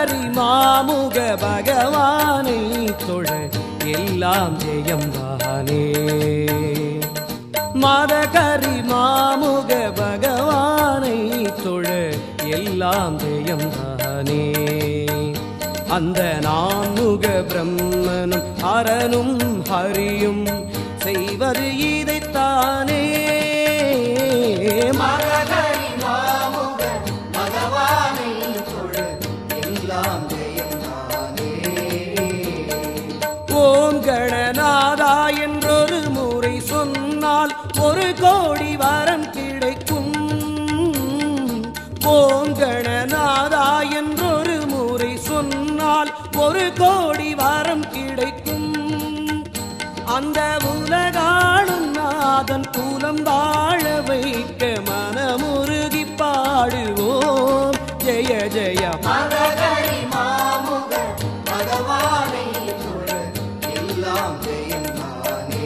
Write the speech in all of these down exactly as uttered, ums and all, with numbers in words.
மதகரி மாமுக பகவானை தொழ எல்லாம் ஜெயம்தானே. மதகரி மாமுக பகவானை தொழ எல்லாம் ஜெயம்தானே. அந்த நான்முக பிரம்மனும் அரணும் ஹரியும் செய்வது இதைத்தானே. மதகரி மாமுக பகவானை தொழ எல்லாம் ஜெயம்தானே. ஓம் கணநாதா என்றொரு முறை சொன்னால் ஒரு கோடி வரம் கிடைக்கும். ஓம் கணநாதா என்றொரு முறை சொன்னால் ஒரு கோடி வரம் கிடைக்கும். அந்த உலகாளும் நாதன் குலம் வாழ வைக்க மனமுருகி பாடுவோம் ஜெய ஜெய மதகரி மாமுக பகவானை தொழ எல்லாம் ஜெயம்தானே.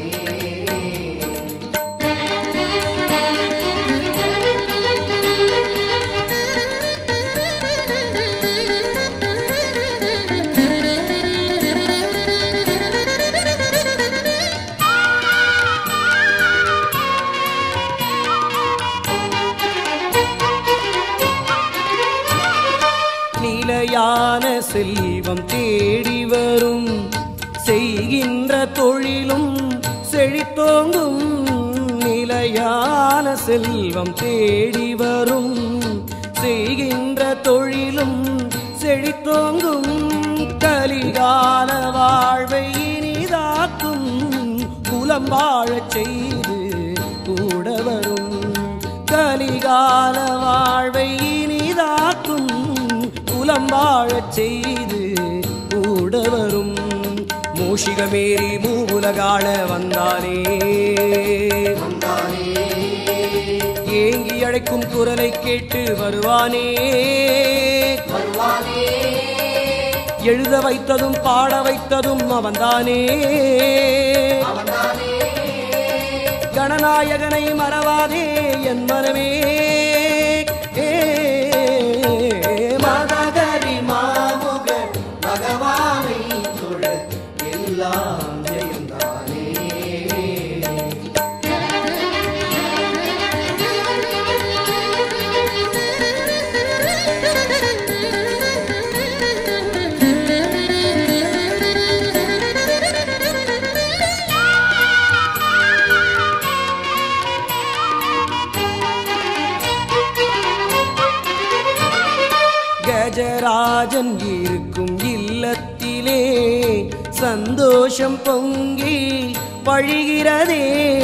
நிலையான செல்வம் தேடி வரும், செய்கின்ற தொழிலும் செழித்தோங்கும். நிலையான செல்வம் தேடி வரும், செய்கின்ற தொழிலும் செழித்தோங்கும். கலிகால வாழ்வை இனிதாக்கும், குலம் வாழச் செய்து கூட வரும். கலிகால வாழ்வை இனிதாக்கும், குலம் வாழச் செய்து கூட வரும். மூஷிகமேறி மூவுலகாள வந்தானே வந்தானே. ஏங்கி அழைக்கும் குரலை கேட்டு வருவானே வருவானே. எழுத வைத்ததும் பாட வைத்ததும் அவன்தானே அவன்தானே. கணநாயகனை மறவாதே என் மனமே. மதகரி மாமுக பகவானை தொழ எல்லாம் ஜெயம்தானே. கஜராஜன் இருக்கும் இல்லத்திலே சந்தோஷம் பொங்கி வழிகிறதே.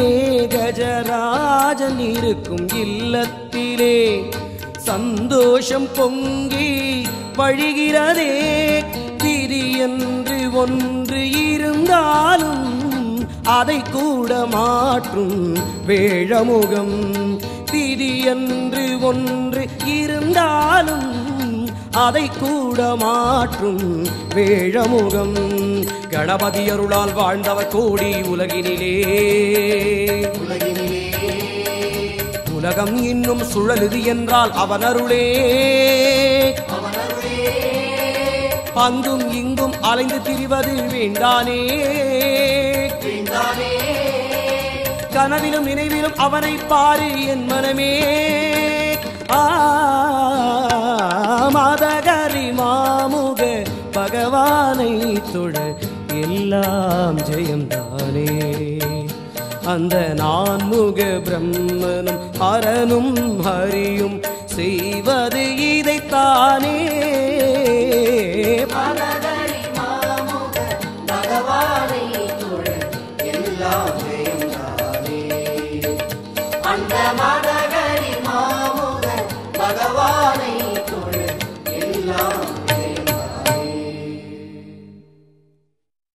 கஜராஜன் இருக்கும் இல்லத்திலே சந்தோஷம் பொங்கி வழிகிறதே. விதி என்று ஒன்று இருந்தாலும் அதை கூட மாற்றும் வேழமுகம். விதி என்று ஒன்று இருந்தாலும் அதை கூட மாற்றும் வேழமுகம். கணபதி அருளால் வாழ்ந்தவர் கோடி உலகினிலே உலகினிலே. உலகம் இன்னும் சுழலுது என்றால் அவன் அருளே அங்கும் இங்கும் அலைந்து திரிவது வேண்டானே வேண்டானே. கனவிலும் நினைவிலும் அவனை பாரு என் மனமே. மதகரி மாமுக பகவானை தொழ எல்லாம் ஜெயம்தானே. அந்த நான்முக பிரம்மனும் அரணும் ஹரியும் செய்வது இதைத்தானே.